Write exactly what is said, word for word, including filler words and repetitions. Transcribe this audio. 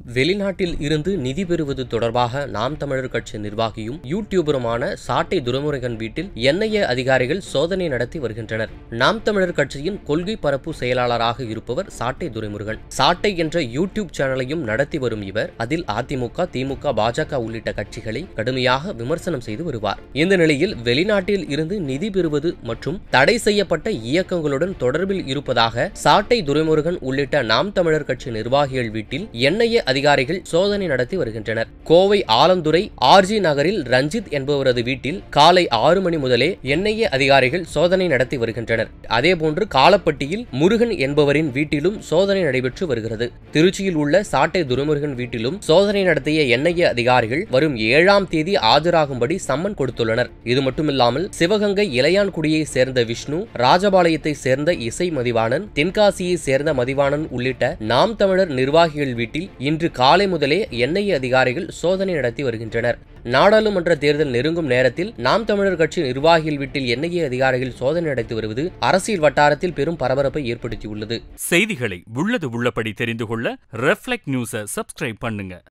வெளிநாட்டில் இருந்து நிதி பெறுவது தொடர்பாக நாம் தமிழர் கட்சி நிர்வாகியும் யூடியூபருமான சாட்டை துரைமுருகன் வீட்டில் என் ஐ ஏ அதிகாரிகள் சோதனை நடத்தி வருகின்றனர். நாம் தமிழர் கட்சியின் கொள்கை பரப்பு செயலாளராக இருப்பவர் சாட்டை துரைமுருகன். சாட்டை என்ற யூடியூப் சேனலையும் நடத்தி வரும் இவர் அதில் அ தி மு க, தி மு க, பா ஜ க உள்ளிட்ட கட்சிகளை கடுமையாக விமர்சனம் செய்து வருவார். இந்த நிலையில் வெளிநாட்டில் இருந்து நிதி பெறுவது மற்றும் தடை செய்யப்பட்ட இயக்கங்களுடன் தொடர்பில் இருப்பதாக சாட்டை துரைமுருகன் உள்ளிட்ட நாம் தமிழர் கட்சி நிர்வாகிகள் வீட்டில் என் ஐ ஏ அதிகாரிகள் சோதனை நடத்தி வருகின்றனர். கோவை ஆலந்துறை ஆர் ஜி நகரில் ரஞ்சித் என்பவரது வீட்டில் காலை ஆறு மணி முதலே என் ஐ ஏ அதிகாரிகள் சோதனை நடத்தி வருகின்றனர். அதேபோன்று காலப்பட்டியில் முருகன் என்பவரின் வீட்டிலும் சோதனை நடைபெற்று வருகிறது. திருச்சியில் உள்ள சாட்டை துரைமுருகன் வீட்டிலும் சோதனை நடத்திய என் ஐ ஏ அதிகாரிகள் வரும் ஏழாம் தேதி ஆஜராகும்படி சம்மன் கொடுத்துள்ளனர். இது மட்டுமில்லாமல் சிவகங்கை இளையான்குடியை சேர்ந்த விஷ்ணு, ராஜபாளையத்தை சேர்ந்த இசை மதிவாணன், தென்காசியை சேர்ந்த மதிவாணன் உள்ளிட்ட நாம் தமிழர் நிர்வாகிகள் வீட்டில் இன்று காலை முதலே என் ஐ ஏ அதிகாரிகள் சோதனை நடத்தி வருகின்றனர். நாடாளுமன்ற தேர்தல் நெருங்கும் நேரத்தில் நாம் தமிழர் கட்சி நிர்வாகிகள் வீட்டில் என் ஐ ஏ அதிகாரிகள் சோதனை நடத்தி வருவது அரசியல் வட்டாரத்தில் பெரும் பரபரப்பை ஏற்படுத்தியுள்ளது. செய்திகளை உள்ளது உள்ளபடி தெரிந்து கொள்ள ரெஃப்ளெக்ட் நியூஸை சப்ஸ்கிரைப் பண்ணுங்க.